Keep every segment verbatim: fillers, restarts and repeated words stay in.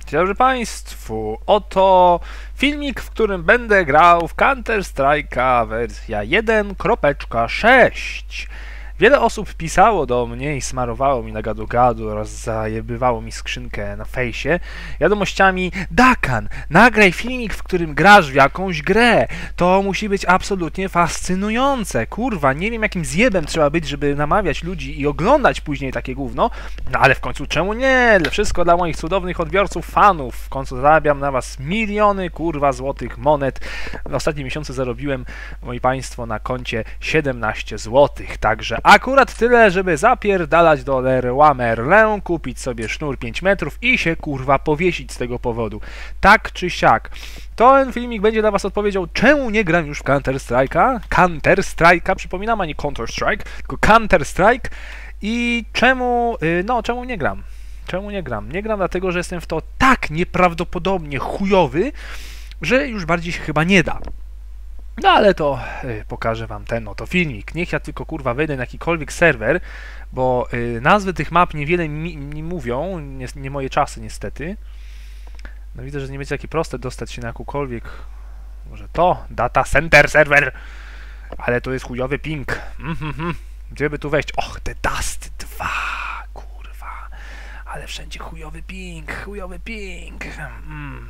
Dzień dobry Państwu, oto filmik, w którym będę grał w Counter Strike'a wersja jeden kropka sześć. Wiele osób pisało do mnie i smarowało mi na gadu-gadu oraz zajebywało mi skrzynkę na fejsie wiadomościami: Dakan, nagraj filmik, w którym grasz w jakąś grę. To musi być absolutnie fascynujące. Kurwa, nie wiem jakim zjebem trzeba być, żeby namawiać ludzi i oglądać później takie gówno. No ale w końcu czemu nie? Wszystko dla moich cudownych odbiorców, fanów. W końcu zarabiam na was miliony, kurwa, złotych monet. W ostatnim miesiącu zarobiłem, moi państwo, na koncie siedemnaście złotych. Także akurat tyle, żeby zapierdalać do Leroy Merlin, kupić sobie sznur pięć metrów i się kurwa powiesić z tego powodu. Tak czy siak. Ten filmik będzie dla was odpowiedzią, czemu nie gram już w Counter Strike'a. Counter Strike'a, przypominam, a nie Counter Strike, tylko Counter Strike. I czemu, no czemu nie gram? Czemu nie gram? Nie gram dlatego, że jestem w to tak nieprawdopodobnie chujowy, że już bardziej się chyba nie da. No ale to y, pokażę wam ten oto filmik. Niech ja tylko kurwa wejdę na jakikolwiek serwer, bo y, nazwy tych map niewiele mi, mi mówią, nie, nie moje czasy niestety. No widzę, że nie będzie takie proste dostać się na jakąkolwiek, może to, data center server, ale to jest chujowy ping. Mm -hmm. Gdzie by tu wejść? Och, The Dust dwa, kurwa, ale wszędzie chujowy ping, chujowy ping. Mm.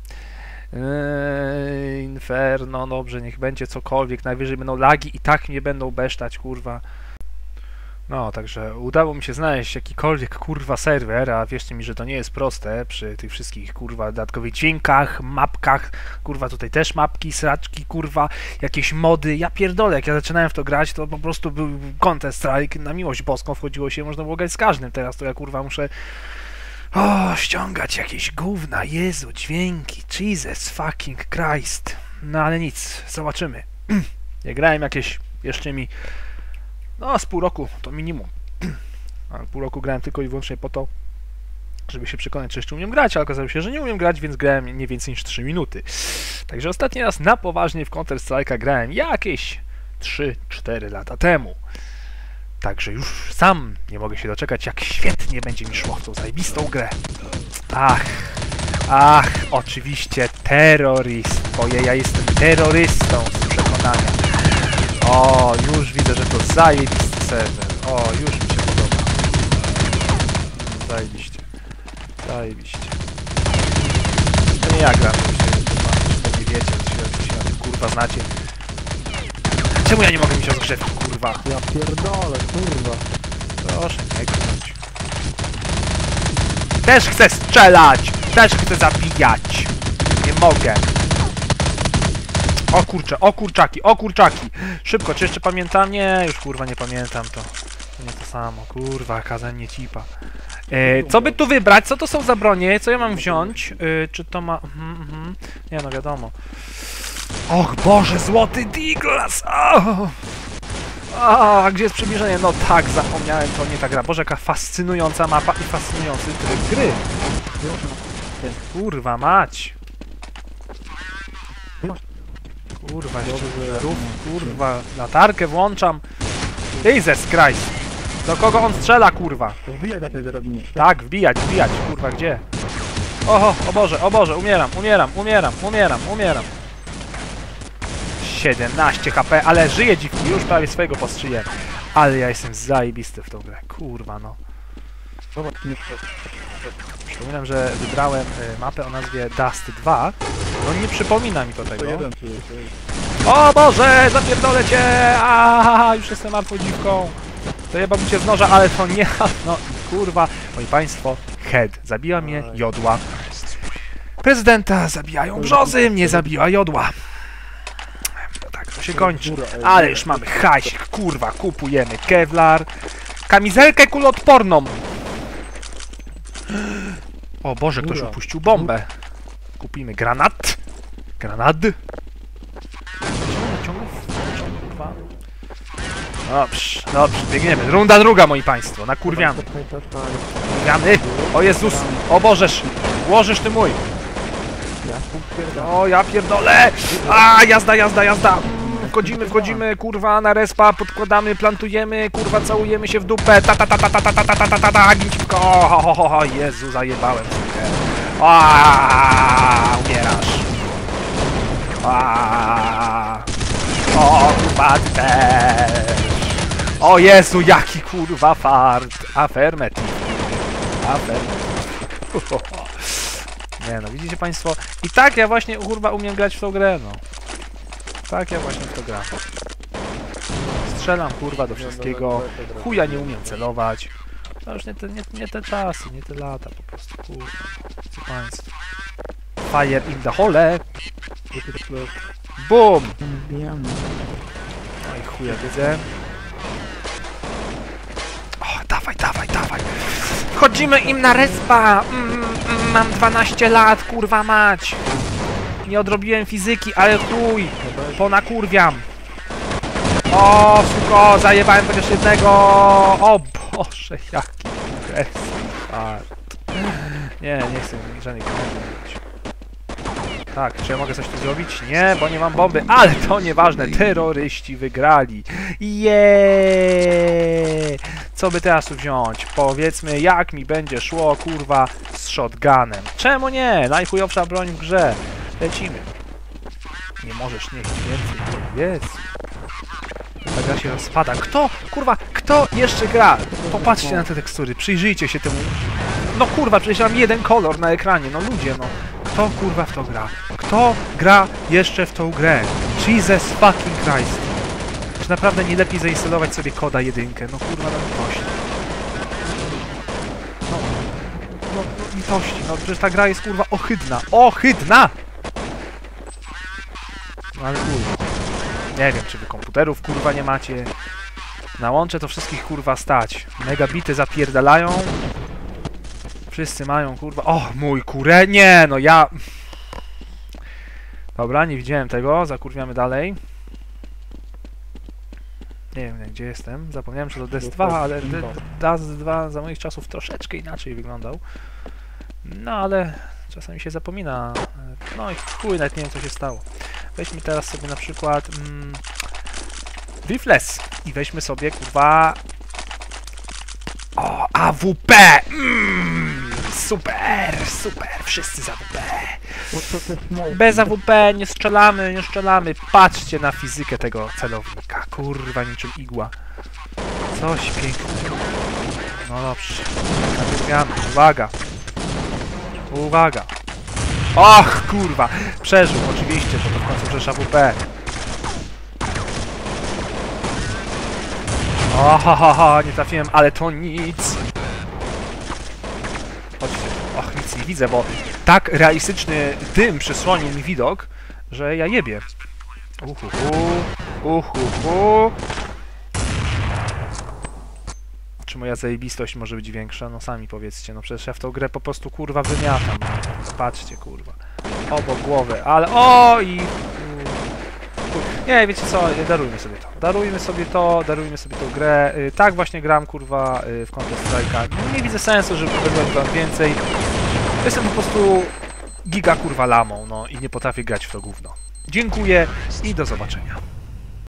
Eee, Inferno, dobrze, niech będzie cokolwiek, najwyżej będą lagi i tak mnie będą besztać, kurwa. No, także udało mi się znaleźć jakikolwiek, kurwa, serwer, a wierzcie mi, że to nie jest proste przy tych wszystkich, kurwa, dodatkowych dźwiękach, mapkach, kurwa, tutaj też mapki, sraczki, kurwa, jakieś mody, ja pierdolę, jak ja zaczynałem w to grać, to po prostu był Counter Strike, na miłość boską wchodziło się, można było grać z każdym, teraz to ja, kurwa, muszę O, ściągać jakieś gówna, Jezu, dźwięki, Jesus fucking Christ. No ale nic, zobaczymy. Ja grałem jakieś, jeszcze mi, no z pół roku, to minimum. Ale pół roku grałem tylko i wyłącznie po to, żeby się przekonać, czy jeszcze umiem grać, ale okazało się, że nie umiem grać, więc grałem nie więcej niż trzy minuty. Także ostatni raz na poważnie w Counter Strike'a grałem jakieś trzy cztery lata temu. Także już sam nie mogę się doczekać, jak świetnie będzie mi szło w tą zajebistą grę. Ach, ach, oczywiście terroryst, bo ja jestem terrorystą z przekonania. O, już widzę, że to zajebisty serwer. O, już mi się podoba. Zajebiście. Zajebiście. To nie ja gram, to nie wiecie, to się na tym kurwa znacie. Czemu ja nie mogę mieć rozgrzewki, kurwa? Ja pierdolę, kurwa. Proszę, nie grać. Też chcę strzelać! Też chcę zabijać! Nie mogę. O kurcze, o kurczaki, o kurczaki! Szybko, czy jeszcze pamiętam? Nie, już kurwa nie pamiętam to. To nie to samo, kurwa, kaza mnie cipa. E, co by tu wybrać? Co to są za bronie? Co ja mam wziąć? E, czy to ma... Mhm, mhm. Nie no, wiadomo. Och Boże, złoty Douglas! Oh! O, a gdzie jest przybliżenie? No tak, zapomniałem, to nie ta gra. Boże, jaka fascynująca mapa i fascynujący tryb gry. Kurwa mać. Kurwa, rów, kurwa, latarkę włączam. Jesus Christ. Do kogo on strzela, kurwa? Wbijaj na tej drabinie. Tak, wbijać, wbijać, kurwa, gdzie? Oho, o Boże, o Boże, umieram, umieram, umieram, umieram, umieram. siedemnaście H P, ale żyje dziwki, już prawie swojego postrzyję. Ale ja jestem zajebisty w tą grę, kurwa no. Przypominam, że wybrałem y, mapę o nazwie Dust dwa. No nie przypomina mi to tego. O Boże, zapierdolę cię! Aaaa, już jestem martwą dziwką. Zajebam cię z noża, ale to nie... No kurwa, moi państwo, head. Zabiła mnie jodła. Prezydenta zabijają brzozy, mnie zabiła jodła. To się kończy, ale już mamy hajsik, kurwa, kupujemy kevlar, kamizelkę kuloodporną. O Boże, ktoś upuścił bombę. Kupimy granat, granat. Dobrze, dobrze, biegniemy. Runda druga, moi państwo, nakurwiamy. Kurwiamy. O Jezus, o Bożeż, łożysz ty mój. O, ja pierdolę! A, jazda, jazda, jazda! Wchodzimy, wchodzimy, kurwa, na respa, podkładamy, plantujemy, kurwa, całujemy się w dupę, ta ta ta ta ta ta ta ta ta ta ta ta ta Jezu, zajebałem sobie. Aaaa, umierasz. Aaaa. O, kurwa, ty też. O Jezu, jaki kurwa fart. Affirmative. Affirmative. Nie no, widzicie państwo? I tak ja właśnie, kurwa, umiem grać w tą grę, no. Tak ja właśnie w to gram. Strzelam, kurwa, do wszystkiego. Chuja nie umiem celować. To już nie te, nie, nie te czasy, nie te lata po prostu, kurwa. Widzicie państwo? Fire in the hole. Boom! Bijamy. No i chuja wiedzę. O, dawaj, dawaj, dawaj. Wchodzimy im na respa. Mm, mm, mam dwanaście lat, kurwa mać. Nie odrobiłem fizyki, ale chuj. Ponakurwiam. O, suko, zajebałem chociaż jednego. O Boże, jaki fart. Nie, nie chcę żadnej komendy mieć. Tak, czy ja mogę coś tu zrobić? Nie, bo nie mam bomby, ale to nieważne, terroryści wygrali. Jeee! Co by teraz tu wziąć? Powiedzmy, jak mi będzie szło, kurwa, z shotgunem. Czemu nie? Najchujowsza broń w grze. Lecimy. Nie możesz nie chcieć więcej. Jest. Ta gra się rozpada. Kto? Kurwa, kto jeszcze gra? Popatrzcie na te tekstury, przyjrzyjcie się temu. No kurwa, przecież mam jeden kolor na ekranie, no ludzie, no. Kto kurwa w to gra? Kto gra jeszcze w tą grę? Jesus fucking Christ. Czy naprawdę nie lepiej zainstalować sobie koda jedynkę? No kurwa, no litości. No, no, no litości, no przecież ta gra jest kurwa ohydna. Ohydna! No ale kurwa. Nie wiem, czy wy komputerów kurwa nie macie. Na łącze to wszystkich kurwa stać. Megabity zapierdalają. Wszyscy mają, kurwa... O, mój kurę! Nie, no ja... Dobra, nie widziałem tego. Zakurwiamy dalej. Nie wiem, gdzie jestem. Zapomniałem, że to D S dwa, ale D S dwa za moich czasów troszeczkę inaczej wyglądał. No, ale czasami się zapomina. No i chuj, nawet nie wiem, co się stało. Weźmy teraz sobie na przykład... Mm, Rifles. I weźmy sobie, kurwa... O, A W P! Mm, super, super, wszyscy z A W P. Bez A W P nie strzelamy, nie strzelamy. Patrzcie na fizykę tego celownika. Kurwa, niczym igła. Coś pięknego. No dobrze. Nagrywamy. Uwaga. Uwaga. Och, kurwa. Przeżył, oczywiście, bo to w końcu przecież A W P. Ohohoho, nie trafiłem, ale to nic. Chodźcie. Och, nic nie widzę, bo tak realistyczny dym przysłonił mi widok, że ja jebię. Uhuhu, uhuhu. Czy moja zajebistość może być większa? No sami powiedzcie, no przecież ja w tą grę po prostu kurwa wymiatam. Patrzcie, kurwa. Obok głowy, ale o i... Nie, wiecie co, darujmy sobie to. Darujmy sobie to, darujmy sobie tą grę. Yy, tak właśnie gram, kurwa, yy, w Counter Strike'a. Nie widzę sensu, żeby pokazywać wam więcej. Jestem po prostu giga, kurwa, lamą, no i nie potrafię grać w to gówno. Dziękuję i do zobaczenia.